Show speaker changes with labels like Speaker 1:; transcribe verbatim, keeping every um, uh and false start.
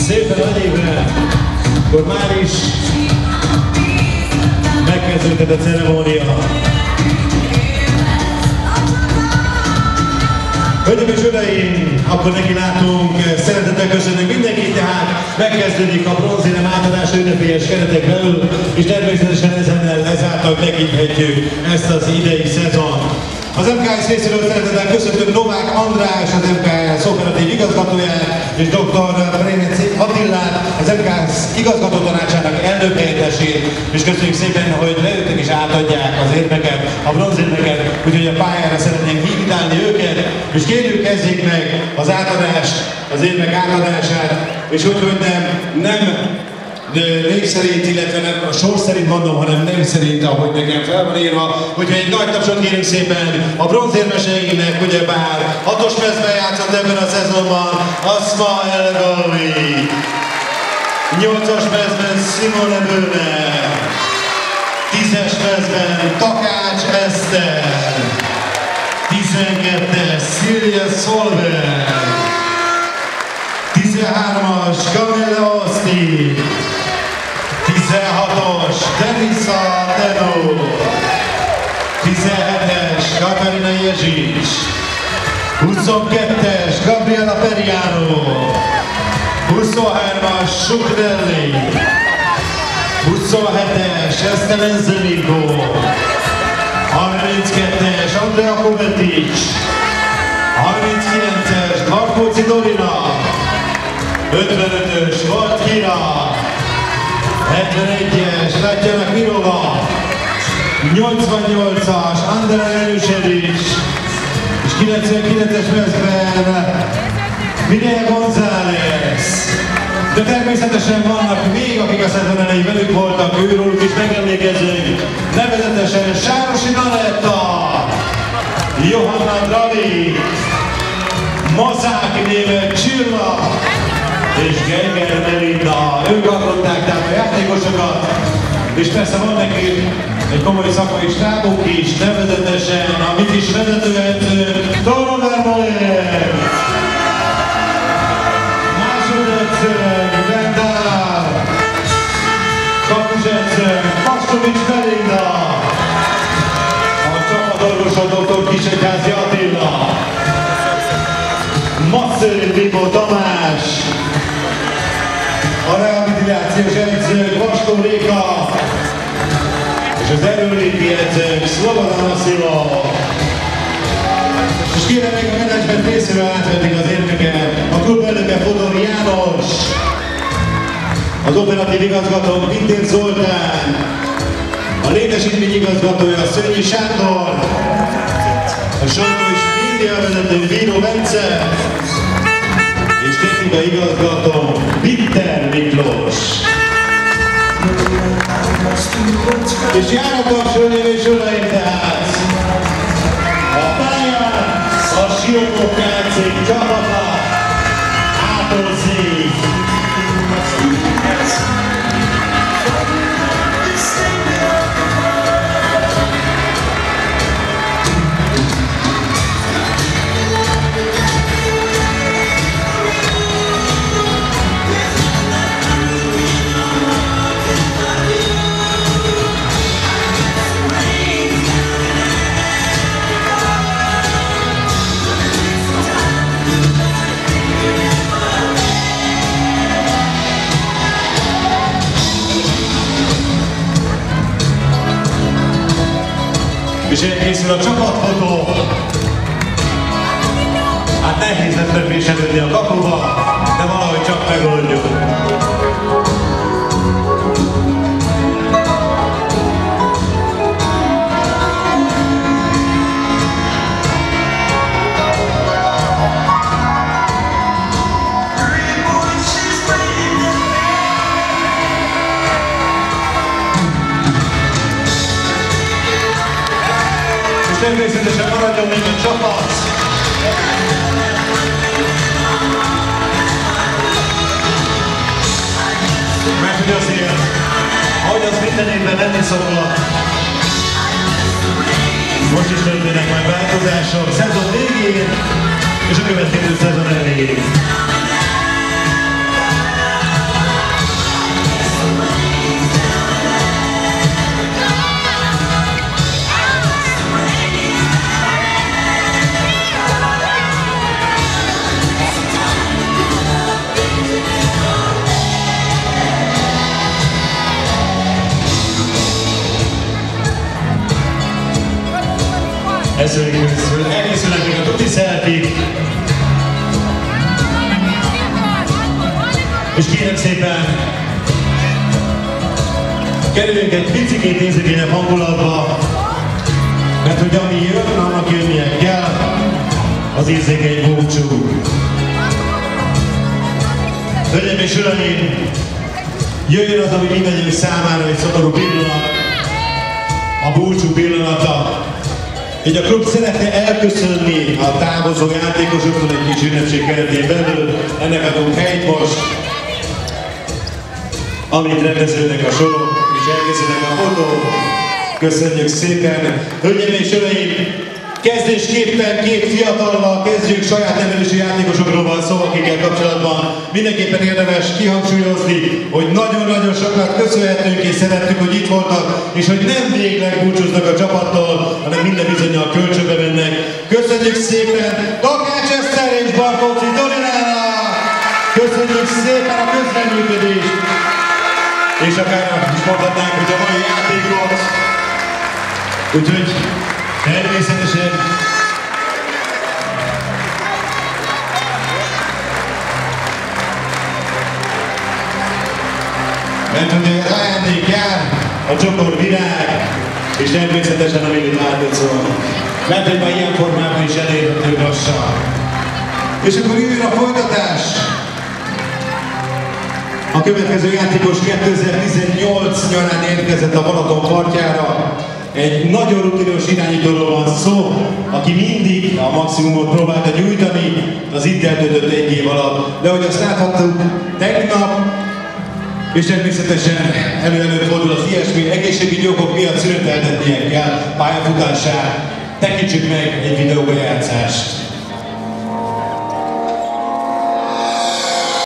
Speaker 1: Szépen a névre, akkor már is megkezdődött a ceremónia. Hölgyeim és uraim, akkor neki látunk, szeretettel köszönünk mindenkit, tehát megkezdődik a bronzérem átadása ünnepélyes keretek belül, és természetesen ezennel lezártak tekinthetjük ezt az idei szezon. Az em ká es részéről szeretettel köszöntök Novák András, az em ká es operatív igazgatóját, és doktor Préneci Attillát, az em ká es igazgató tanácsának elnökhelyettesét, és köszönjük szépen, hogy leültek és átadják az érmeket, a bronzérmeket, úgyhogy a pályára szeretnénk invitálni őket, és kérjük, kezdjék meg az átadást, az érmek átadását, és úgy, hogy nem, nem név szerint, illetve nem a sor szerint mondom, hanem név szerint, ahogy nekem fel van írva. Úgyhogy egy nagy tapsot kérünk szépen a bronzérmeseinknek, ugyebár hatos mezben játszott ebben a szezonban Asma El Galvi, nyolcas mezben Simone Bőne, tízes mezben Takács Eszter, tizenkettes Szilja Szolver, tizenhármas Kamilla Oszti, tizenhatos Denisa Tenó, tizenhetes Katarina Jezsics, huszonkettes Gabriela Periano, huszonhármas Sukdelli, huszonhetes Esztelen Zenikó, harminckettes Andrea Kovetic, harminckilences Markóci Dorina, ötvenötös Volt Kira, hetvenegyes Tatjana Mirova, nyolcvannyolcas Andrea Janusevic, és kilencvenkilences mezben Mireia González. De természetesen vannak még, akik a szezon elején velük voltak, őróluk is megemlékezünk, nevezetesen Sárosi Nanetta, Johanna Dravi, Mazák Német Csilla, és Geiger Melinda. Ők alkották tehát a játékosokat, és persze van neki egy komoly szakmai stábunk is, nevezetesen a mi kis vezetőedzőnk, Torona Moller, másodedzőnk, Bendár, kapusedzőnk, Pastovics Melinda, a csapatorvosod doktor Kisegyházi Attila, Masszőri Bibó Tamás, a rehabilitációs edzők Vaskó Réka, és az erőléti edzők Szlobodan Asszila. És kérem még a menedzsment részéről átvenni az érmeket, a klub elnöke Fodor János, az operatív igazgató Pintér Zoltán, a létesítmény igazgatója Szőnyi Sándor, a sajtó és média vezető Bíró Bence, és technikai igazgató Bitter Miklós. És járnak hölgyeim és uraim, tehát a pályán a Siófok Játszik csapata átozik. És elkészül a csapatfotó. Hát nehéz lett beféselődni a kapuba, de valahogy csak megoldjuk. Természetesen maradjon még a csapat! Mert hogy azért, ahogy az minden évben lenni szokott, most is történnek majd változások szezon végén és a következő szezon elején. Elkészülnek még a tuti selfie. És kérem szépen, kerüljünk egy picikét érzékenyebb hangulatba, mert hogy ami jön, annak jönnie kell, az érzékeny búcsú. Hölgyeim és uraim, jöjjön az, ami mindannyiunk számára egy szomorú pillanat, a búcsú pillanata. Így a klub szeretne elköszönni a távozó játékosoktól egy kis ünnepség keretén belül. Ennek adunk helyt most, amit rendeződnek a sorok, és elkészülnek a fotók. Köszönjük szépen! Hölgyeim és uraim, kezdésképpen két fiatallal kezdjük, saját nevelésű játékosokról van szó, akikkel kapcsolatban mindenképpen érdemes kihangsúlyozni, hogy nagyon-nagyon sokat köszönhetünk és szerettük, hogy itt voltak, és hogy nem végleg búcsúznak a csapattól, hanem minden bizonnyal kölcsönbe mennek. Köszönjük szépen Takács Eszter és Barkóczy Dolinának! Köszönjük szépen a közreműködést! És akár is mondhatnánk, hogy a mai játékot. Úgyhogy természetesen mert ugye ajándék jár a csokor virág, és természetesen a Milli változó. Mert hogy már ilyen formában is elérhető lassan. És akkor jöjjön a folytatás! A következő játékos kétezer-tizennyolc nyarán érkezett a Balaton partjára. Egy nagyon rutinos irányítóról van szó, aki mindig a maximumot próbálta nyújtani az itt eltöltött egy év alatt. De ahogy azt láthattuk tegnap, és természetesen elő-elő fordul az ilyesmi, egészségügyi okok miatt szüneteltetnie kell pályafutását. Tekintsük meg egy videóbejátszást.